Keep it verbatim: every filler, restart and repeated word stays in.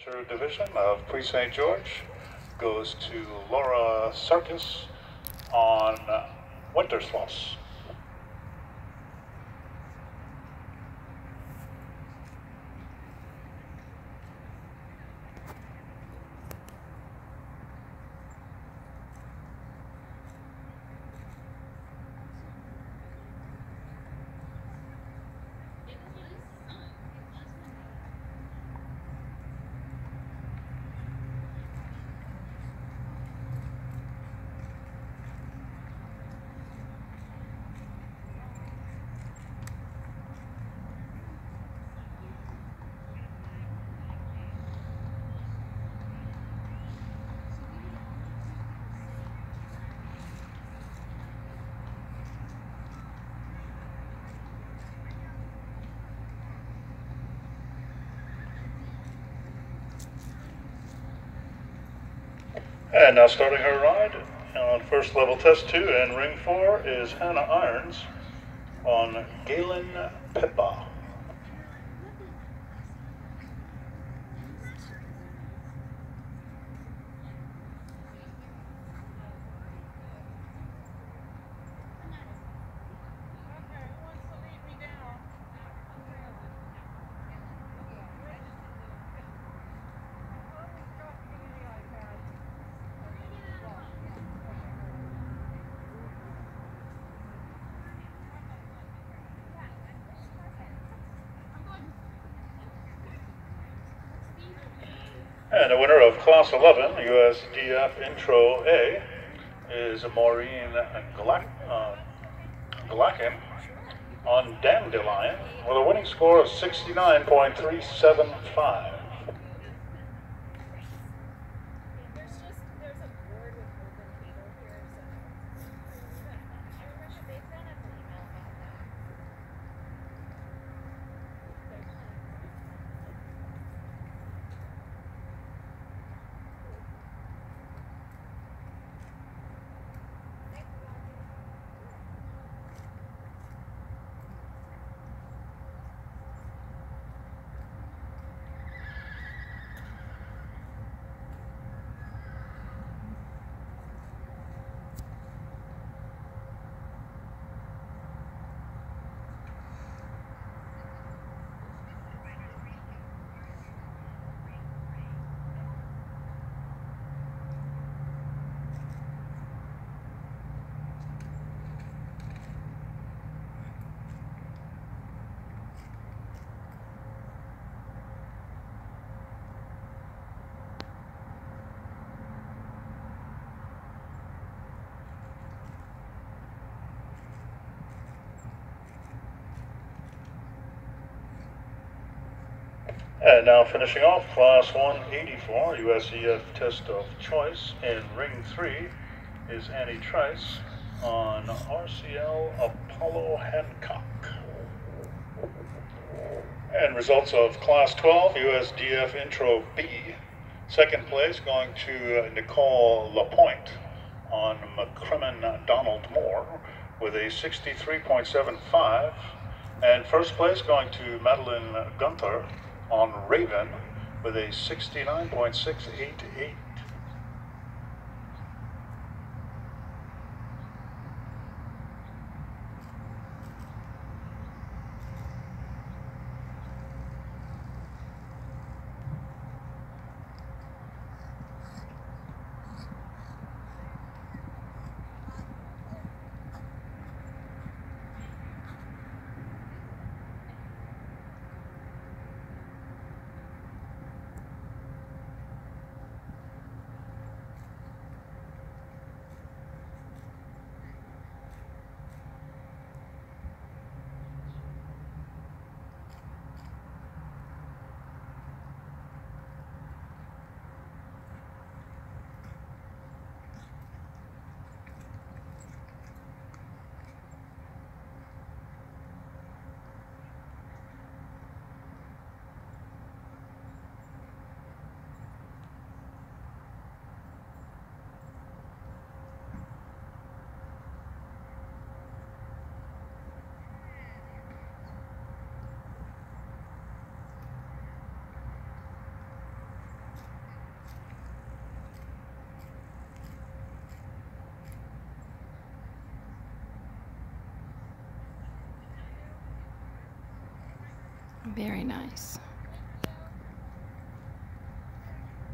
Division of Pre Saint George goes to Laura Sarkis on Wintersloss. And now starting her ride on first level test two and ring four is Hannah Irons on Galen Pippa. And the winner of Class eleven, U S D F Intro A, is Maureen Glack, uh, Glackin on Dandelion with a winning score of sixty-nine point three seven five. And now finishing off Class one eighty-four, U S E F Test of Choice in Ring three is Annie Trice on R C L Apollo Hancock. And results of Class twelve, U S D F Intro B. Second place going to Nicole Lapointe on McCrimmon Donald Moore with a sixty-three point seven five. And first place going to Madeline Gunther on Raven with a sixty-nine point six eight eight. Very nice.